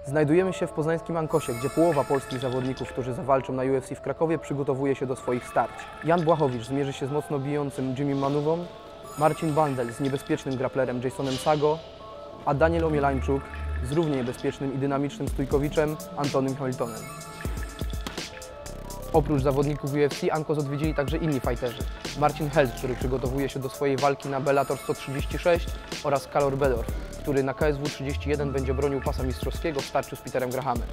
Znajdujemy się w poznańskim Ankosie, gdzie połowa polskich zawodników, którzy zawalczą na UFC w Krakowie, przygotowuje się do swoich starć. Jan Błachowicz zmierzy się z mocno bijącym Jimmy Manową, Marcin Bandel z niebezpiecznym grapplerem Jasonem Sago, a Daniel Omielańczuk z równie niebezpiecznym i dynamicznym stójkowiczem Antonym Hamiltonem. Oprócz zawodników UFC Ankos odwiedzili także inni fighterzy. Marcin Held, który przygotowuje się do swojej walki na Bellator 136 oraz Kalor Bedor, który na KSW 31 będzie bronił pasa mistrzowskiego w starciu z Peterem Grahamem.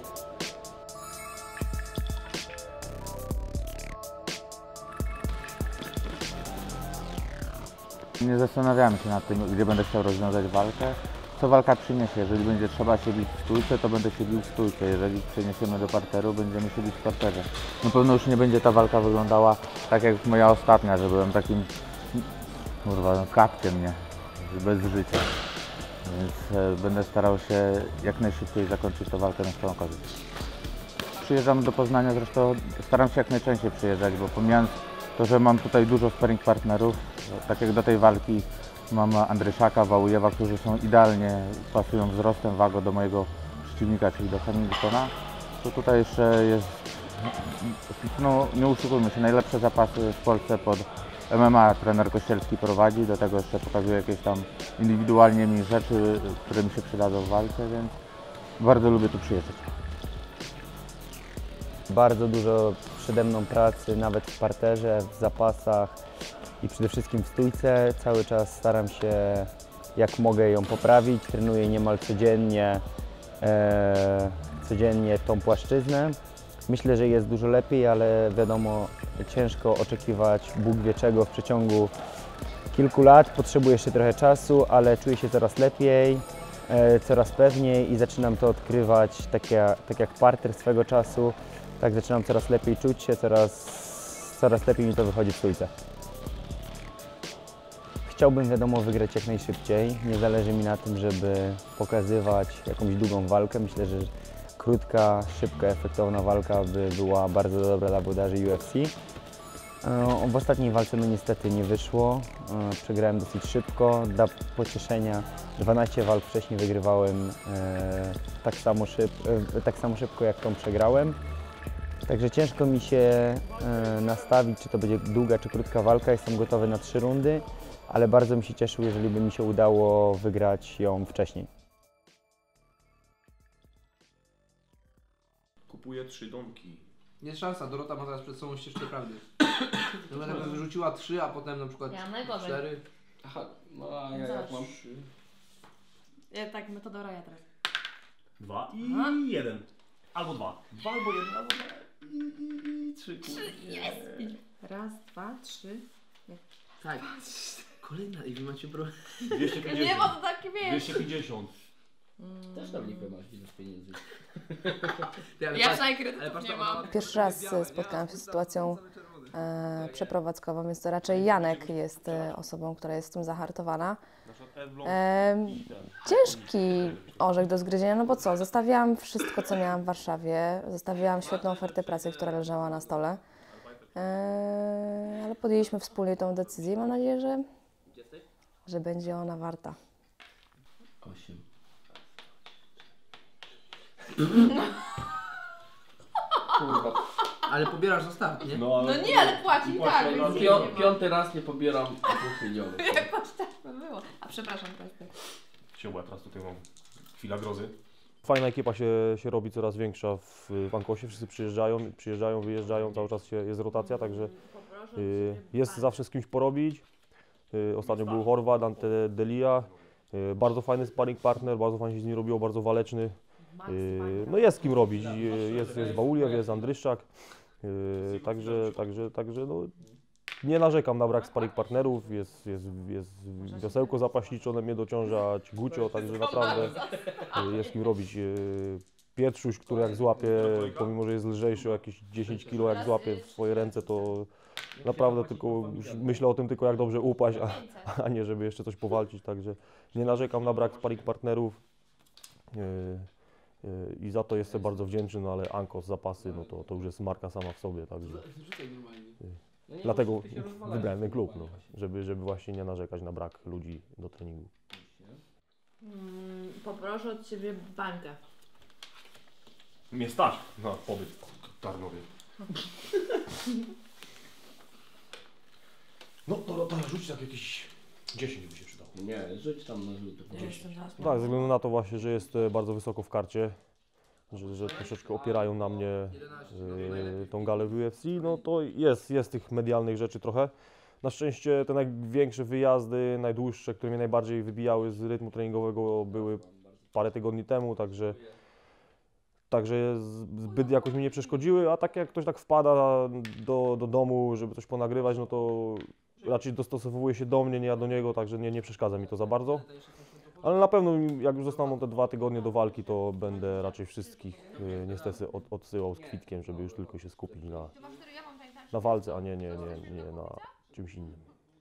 Nie zastanawiamy się nad tym, gdzie będę chciał rozwiązać walkę. Co walka przyniesie? Jeżeli będzie trzeba się bić w stójce, to będę się bił w stójce. Jeżeli przeniesiemy do parteru, będziemy się bić w parterze. Na pewno już nie będzie ta walka wyglądała tak jak moja ostatnia, że byłem takim kapkiem, nie? Bez życia. Więc będę starał się jak najszybciej zakończyć tę walkę na swoją korzyść. Przyjeżdżam do Poznania, zresztą staram się jak najczęściej przyjeżdżać, bo pomijając to, że mam tutaj dużo sparring partnerów, tak jak do tej walki mam Andryszaka, Wałujewa, którzy są idealnie, pasują wzrostem, wagą do mojego przeciwnika, czyli do Hamiltona, to tutaj jeszcze jest, no nie oszukujmy się, najlepsze zapasy w Polsce pod MMA trener Kościelski prowadzi, do tego jeszcze pokazuje jakieś tam indywidualnie mi rzeczy, które mi się przydadzą w walce, więc bardzo lubię tu przyjeżdżać. Bardzo dużo przede mną pracy, nawet w parterze, w zapasach i przede wszystkim w stójce. Cały czas staram się, jak mogę, ją poprawić. Trenuję niemal codziennie tą płaszczyznę. Myślę, że jest dużo lepiej, ale wiadomo, ciężko oczekiwać Bóg wie czego w przeciągu kilku lat. Potrzebuję jeszcze trochę czasu, ale czuję się coraz lepiej, coraz pewniej i zaczynam to odkrywać tak jak parter swego czasu. Tak zaczynam coraz lepiej czuć się, coraz lepiej mi to wychodzi w stójce. Chciałbym, wiadomo, wygrać jak najszybciej. Nie zależy mi na tym, żeby pokazywać jakąś długą walkę. Myślę, że krótka, szybka, efektowna walka by była bardzo dobra dla włodarzy UFC. W ostatniej walce no niestety nie wyszło. Przegrałem dosyć szybko. Dla pocieszenia 12 walk wcześniej wygrywałem tak samo szybko jak tą przegrałem. Także ciężko mi się nastawić, czy to będzie długa, czy krótka walka. Jestem gotowy na 3 rundy, ale bardzo bym się cieszył, jeżeli by mi się udało wygrać ją wcześniej. Kupuję 3 domki. Jest szansa, Dorota ma teraz przed sobą ścieżkę prawdy. Dorota by wyrzuciła 3, a potem na przykład Ja najgorzej. 4. Aha, no a ja jak mam 3. Ja tak, metoda Roya teraz. 2 i 1. Albo 2. 2 albo 1, albo 2 i 3. Jest! Raz, 2, 3. Tak. Kolejna i wy macie problem. 250. Nie ma to takie, wiesz. 250. Też tam nikłe masz ilość pieniędzy. Ja przynajmniej kredytów nie mam. Pierwszy raz spotkałam się z sytuacją przeprowadzkową, więc to raczej Janek jest osobą, która jest z tym zahartowana. Ciężki orzech do zgryzienia, no bo co, zostawiłam wszystko, co miałam w Warszawie, zostawiłam świetną ofertę pracy, która leżała na stole, ale podjęliśmy wspólnie tą decyzję i mam nadzieję, że będzie ona warta. 8. Kurwa. Ale pobierasz za start, nie? No nie, ale płaci tak, więc nie ma. Piąty raz nie pobieram 2 milionów. Jakoś tak by było. A przepraszam, Kasper. Siła, teraz tutaj mam chwila grozy. Fajna ekipa się robi coraz większa w Ankosie, wszyscy przyjeżdżają, wyjeżdżają, cały czas jest rotacja, także jest zawsze z kimś porobić. Ostatnio był Horvat, Dante Delia, bardzo fajny sparring partner, bardzo fajnie się z nim robiło, bardzo waleczny. No jest z kim robić, jest Wałuliew, jest Andryszczak, także no, nie narzekam na brak sparring partnerów, jest Wiosełko zapaśniczone mnie dociążać, Gucio, także naprawdę jest z kim robić. Pietrzuś, który jak złapie, pomimo że jest lżejszy o jakieś 10 kg, jak złapie w swoje ręce, to naprawdę tylko już myślę o tym tylko jak dobrze upaść, a nie żeby jeszcze coś powalczyć, także nie narzekam na brak sparring partnerów. I za to jestem bardzo wdzięczny, no ale Ankos, zapasy, no to już jest marka sama w sobie, także dlatego wybrałem ten klub, no, żeby właśnie nie narzekać na brak ludzi do treningu. Poproszę od Ciebie bańkę. Mnie stać na pobyt w Tarnowie. No to rzuć tak jakieś 10 by się przydało. Nie, rzuć tam na rzut. Tak, ze względu na to właśnie, że jest bardzo wysoko w karcie, że troszeczkę opierają na mnie tą galę w UFC, no to jest tych medialnych rzeczy trochę. Na szczęście te największe wyjazdy, najdłuższe, które mnie najbardziej wybijały z rytmu treningowego, były parę tygodni temu, także zbyt jakoś mi nie przeszkodziły, a tak jak ktoś tak wpada do domu, żeby coś ponagrywać, no to raczej dostosowuje się do mnie, nie ja do niego, także nie przeszkadza mi to za bardzo. Ale na pewno jak już zostaną te 2 tygodnie do walki, to będę raczej wszystkich niestety odsyłał z kwitkiem, żeby już tylko się skupić na walce, a nie na czymś innym.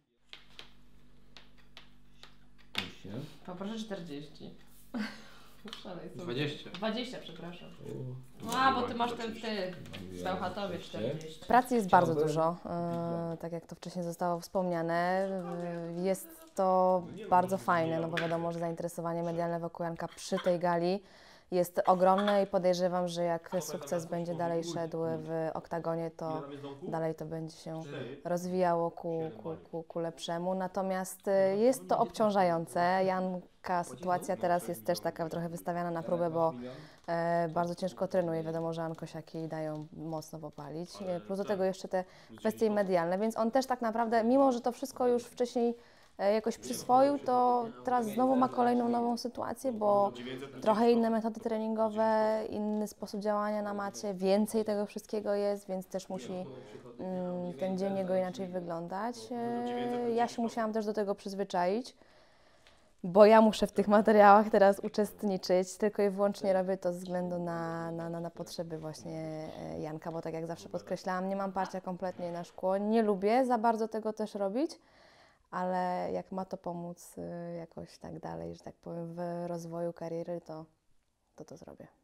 Poproszę 40. Szalej sobie. 20. 20, przepraszam. A, bo ty masz ten w Bełchatowie 40. Pracy jest bardzo dużo, tak jak to wcześniej zostało wspomniane. Jest to bardzo fajne, no bo wiadomo, że zainteresowanie medialne wokół Janka przy tej gali jest ogromne i podejrzewam, że jak sukces będzie dalej szedł w oktagonie, to dalej to będzie się rozwijało ku lepszemu. Natomiast jest to obciążające. Janka sytuacja teraz jest też taka trochę wystawiana na próbę, bo bardzo ciężko trenuje. Wiadomo, że Ankosiaki dają mocno popalić. Plus do tego jeszcze te kwestie medialne, więc on też tak naprawdę, mimo że to wszystko już wcześniej jakoś przyswoił, to teraz znowu ma kolejną nową sytuację, bo trochę inne metody treningowe, inny sposób działania na macie, więcej tego wszystkiego jest, więc też musi ten dzień jego inaczej wyglądać. Ja się musiałam też do tego przyzwyczaić, bo ja muszę w tych materiałach teraz uczestniczyć, tylko i wyłącznie robię to ze względu na potrzeby właśnie Janka, bo tak jak zawsze podkreślałam, nie mam parcia kompletnie na szkło, nie lubię za bardzo tego też robić, ale jak ma to pomóc jakoś tak dalej, że tak powiem, w rozwoju kariery, to zrobię.